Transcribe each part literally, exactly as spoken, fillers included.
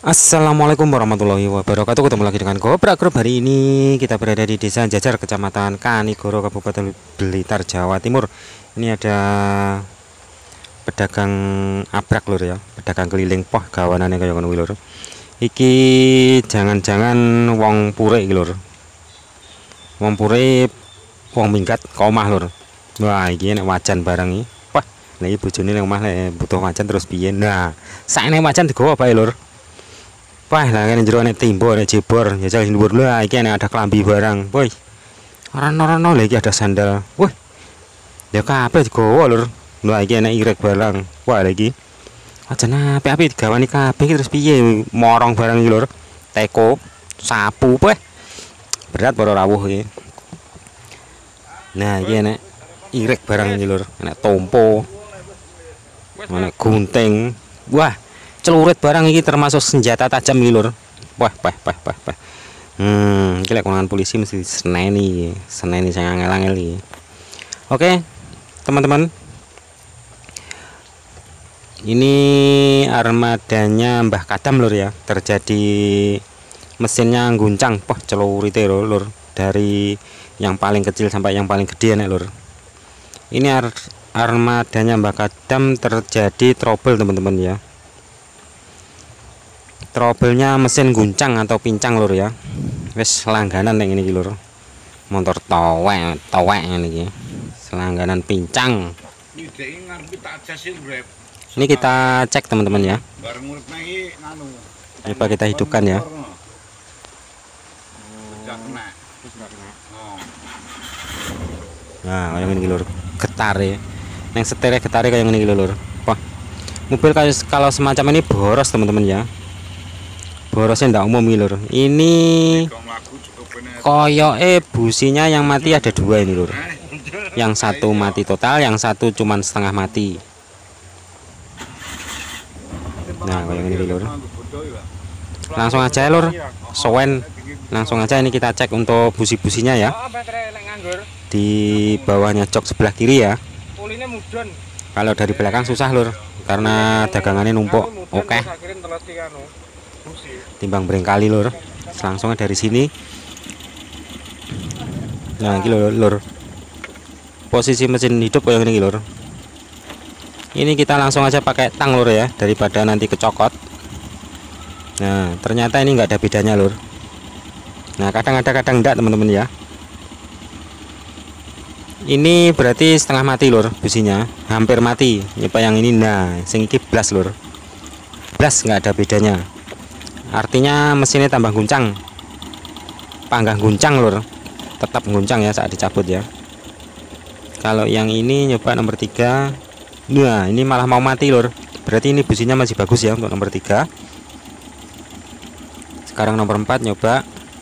Assalamualaikum warahmatullahi wabarakatuh. Ketemu lagi dengan Gobrak Group. Hari ini kita berada di Desa Jajar, Kecamatan Kanigoro, Kabupaten Blitar, Jawa Timur. Ini ada pedagang abrak lur ya, pedagang keliling poh gawanane kaya ngono lur. Iki jangan-jangan wong pure iki lur. Wong pure wong minggat ke omah lur. Wah, iki nek wajan barang iki. Wah, lagi bojone nang omah lek butuh wajan terus piye. Nah, sakne wajan digowo bae lur. Wah, lah kan jero nek timbo nek jebor, ya jare dhuwur lho. Iki nek ada klambi barang. Woi. Ora-ora lagi ada sandal. Wih. Ya kabeh digowo lur. Lha iki nek irek barang. Wah, lagi. Aja apik-apik digawani kabeh terus piye morong barang iki lur. Teko, sapu, weh. Berat para rawuh iki. Nah, iki nek irek barang iki lur. Nek tompo. Nek gunting. Wah. Celurit barang ini termasuk senjata tajam iki lur. Wah, wah, wah, wah, wah. Hmm, iki lek konangan polisi mesti seneni, seneni sing angel-angel iki. Oke, teman-teman. Ini armadanya Mbah Kadam lur ya. Terjadi mesinnya guncang, poh celurite lur, lur. Dari yang paling kecil sampai yang paling gede nek lur. Ini ar armadanya Mbah Kadam terjadi trouble teman-teman ya. Trouble-nya mesin guncang atau pincang lur ya. Wes langganan yang ini lur. Motor towek, towek ini. Selangganan pincang. Ini kita cek teman-teman ya. Coba kita hidupkan ya. Nah, kayak ini lur. Getar ya. Yang setirnya getar kayak ini lur. Wah. Mobil kalau semacam ini boros teman-teman ya. Borosnya ndak umum nih lur. Ini koyoke businya yang mati ada dua ini lur. Yang satu mati total, yang satu cuman setengah mati. Nah, kayak ini lur. Langsung aja lur. Sowen. Langsung aja ini kita cek untuk busi-businya ya. Di bawahnya jok sebelah kiri ya. Kalau dari belakang susah lur, karena dagangannya numpuk. Oke. Timbang berengkali lur. Langsungnya dari sini. Nah, ini lur, lur. Posisi mesin hidup kayak gini lur. Ini kita langsung aja pakai tang lur ya, daripada nanti kecokot. Nah, ternyata ini nggak ada bedanya lur. Nah, kadang ada kadang enggak teman-teman ya. Ini berarti setengah mati lur businya, hampir mati. Nyoba yang ini, nah, sing iki blas lur. Blas nggak ada bedanya. Artinya mesinnya tambah guncang, panggang guncang lur, tetap guncang ya saat dicabut ya. Kalau yang ini nyoba nomor tiga, nah ini malah mau mati lur. Berarti ini businya masih bagus ya untuk nomor tiga. Sekarang nomor empat nyoba.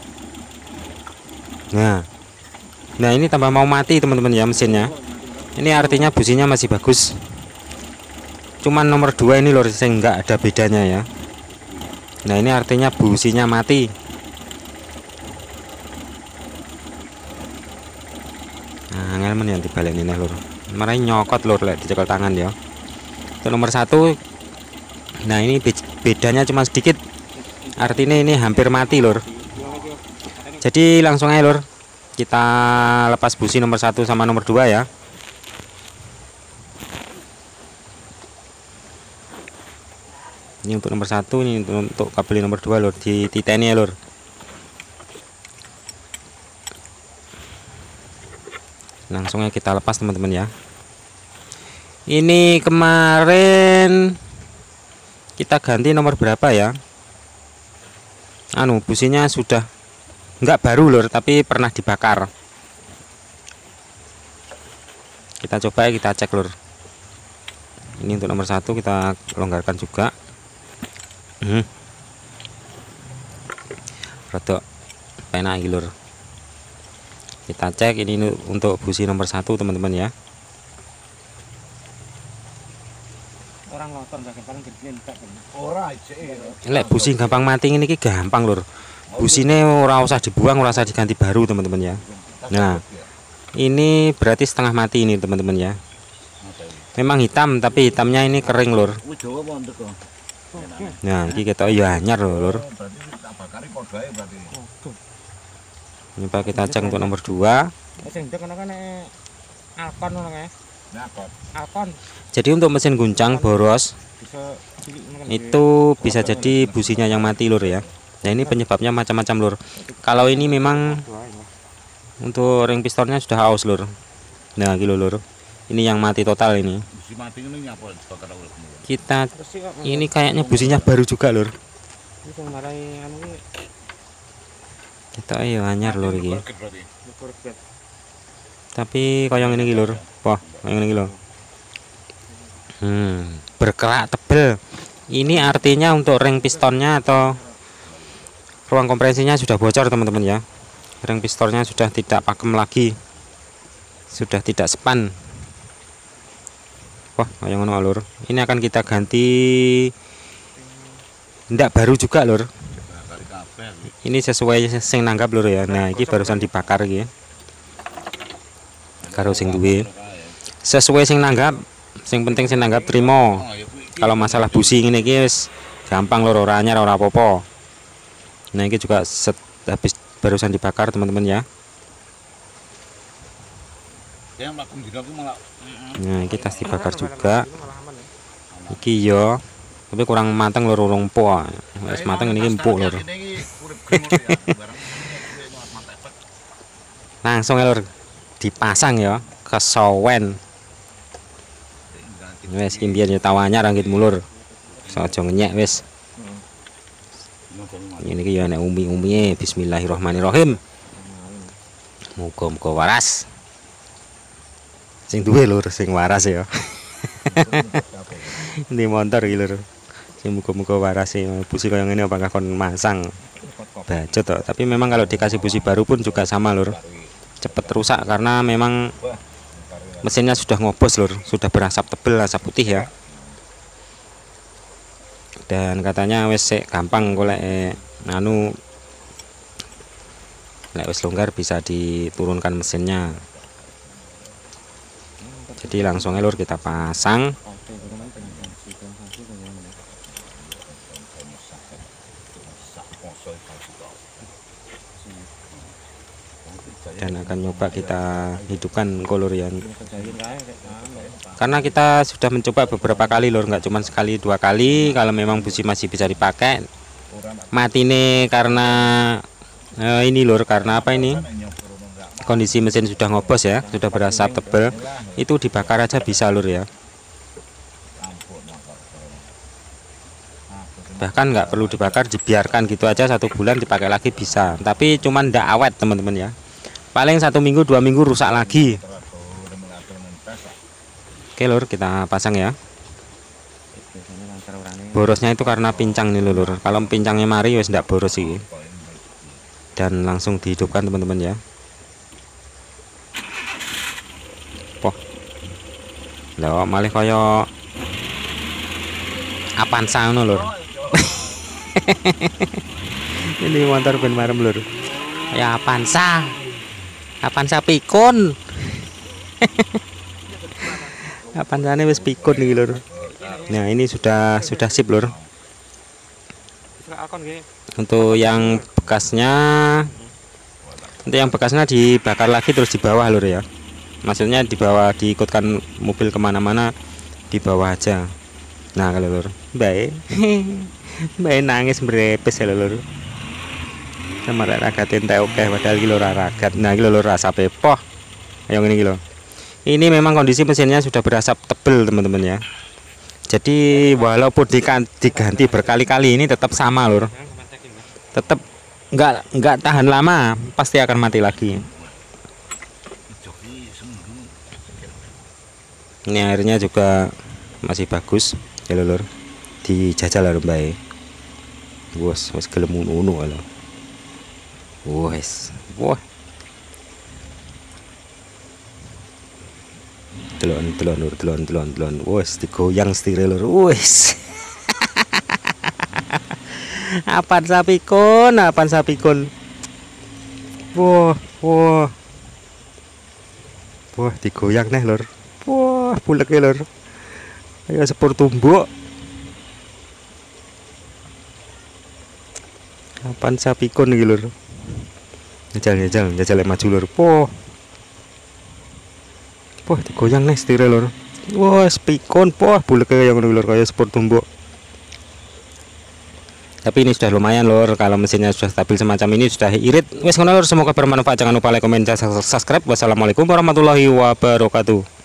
Nah, nah ini tambah mau mati teman-teman ya mesinnya. Ini artinya businya masih bagus. Cuman nomor dua ini lur, sing nggak ada bedanya ya. Nah, ini artinya businya mati. Nah, ngelmen yang dibalik ini lur. Marahin nyokot lur lek dicekel tangan ya. Itu nomor satu. Nah, ini bedanya cuma sedikit. Artinya ini hampir mati lur. Jadi langsung aja lur. Kita lepas busi nomor satu sama nomor dua ya. Ini untuk nomor satu, ini untuk, untuk kabel nomor dua lur, di titeni ya lur. Langsungnya kita lepas teman-teman ya. Ini kemarin kita ganti nomor berapa ya? Anu businya sudah nggak baru lur, tapi pernah dibakar. Kita coba kita cek lur. Ini untuk nomor satu kita longgarkan juga. Hmm. Rodok penak iki lur. Kita cek ini untuk busi nomor satu teman-teman ya. Orang ngotor gampang gede ora lek busi gampang mati ini ki gampang lur. Busine ora usah dibuang, ora usah diganti baru teman-teman ya. Nah, ini berarti setengah mati ini teman-teman ya. Memang hitam tapi hitamnya ini kering lur. Nah, iki ketok ya anyar lho, Lur. Ini Pak kita cek untuk nomor dua. Jadi untuk mesin guncang boros itu bisa jadi businya yang mati, Lur ya. Nah, ini penyebabnya macam-macam, Lur. Kalau ini memang untuk ring pistonnya sudah aus, Lur. Nah, gitu, Lur. Ini yang mati total ini. Kita ini kayaknya businya baru juga, Lur. Kita ayo anyar, Lur iki. Tapi koyong ini, Lur. Wah, koyong ini, Lur. Hmm, berkerak tebel. Ini artinya untuk ring pistonnya atau ruang kompresinya sudah bocor, teman-teman ya. Ring pistonnya sudah tidak pakem lagi. Sudah tidak span. Wah, yang mana, Lur? Ini akan kita ganti. Ndak baru juga, Lur. Ini sesuai sing nanggap, Lur ya. Nah, ini barusan dibakar iki. Karo sing duwe. Sesuai sing nanggap, sing penting sing nanggap trimo. Kalau masalah busi ngene iki wis gampang, Lur, ora anyar ora apa-apa. Nah, ini juga set, habis barusan dibakar, teman-teman ya. Nah, kita dibakar juga. Iki yo, tapi kurang mateng, Lur, urung po. Wis mateng ini empuk, Lur. Langsung ya, Lur, dipasang ya, kesowen. Wis iki mbiyen yo tau anyar anggit mulur. Aja ngenyek wis. Ini iki ya nek umi-umie bismillahirrahmanirrahim. Muga-muga waras. Sing duwe, Lur, sing waras ya. Ini motor iki, Lur. Sing muga-muga waras e. Busi kaya ngene apakah kon masang. Bacot toh. Tapi memang kalau dikasih busi baru pun juga sama, Lur. Cepet rusak karena memang mesinnya sudah ngobos, Lur. Sudah berasap tebel, asap putih ya. Dan katanya wis gampang golek eh, anu lek wis longgar bisa diturunkan mesinnya. Jadi langsung, Lur, kita pasang. Dan akan nyoba kita hidupkan kolor ya. Karena kita sudah mencoba beberapa kali, Lur, nggak cuma sekali dua kali. Kalau memang busi masih bisa dipakai, mati nih karena eh, ini, Lur, karena apa ini? Kondisi mesin sudah ngobos ya, sudah berasap tebal, itu dibakar aja bisa, Lur ya. Bahkan nggak perlu dibakar, dibiarkan gitu aja satu bulan dipakai lagi bisa. Tapi cuman ndak awet, teman-teman ya. Paling satu minggu dua minggu rusak lagi. Oke, Lur, kita pasang ya. Borosnya itu karena pincang nih, Lur. Kalau pincangnya mari wis ndak boros sih. Dan langsung dihidupkan, teman-teman ya. Poh. Lah malih kaya Avanza ngono, Lur. Ini motor ben marem, Lur. Ya Avanza. Avanza pikun. Avanzane wis pikun iki, Lur. Nah, ini sudah sudah sip, Lur. Untuk yang bekasnya, untuk yang bekasnya dibakar lagi terus di bawah, Lur ya. Maksudnya di bawah, diikutkan mobil kemana-mana di bawah aja. Nah, kalau, Lur, baik. Baik nangis brepes ya, Lur. Sama ragat ente oke padahal iki lho ragat. Nah, iki lho asape poh. Ayo ngene iki lho. Ini memang kondisi mesinnya sudah berasap tebel, teman-teman ya. Jadi walaupun diganti berkali-kali ini tetap sama, Lur. Tetap enggak enggak tahan lama, pasti akan mati lagi. Ini airnya juga masih bagus ya, Lur. Dijajal lho, Mbak. Wes wes gelem ngono lho. Wes, wah. Telon, telon, Lur, telon, telon, telon. Wes digoyang setirnya, Lur. Wes. Apaan sapi kon, apaan sapi kon. Wah, wah. Wah, digoyang nih, Lur. Wah, buleknya, Lur. Ayo sepur tumbuk. Avanza pikun iki lur. Jajal jajal jajal maju lur. Poh. Poh digoyang nih setirnya lur. Wah, pikun poh bulek kayak ngono lur, kayak sport tumbuk. Tapi ini sudah lumayan lur, kalau mesinnya sudah stabil semacam ini sudah irit. Wes ngono lur, semoga bermanfaat. Jangan lupa like, komen, dan subscribe. Wassalamualaikum warahmatullahi wabarakatuh.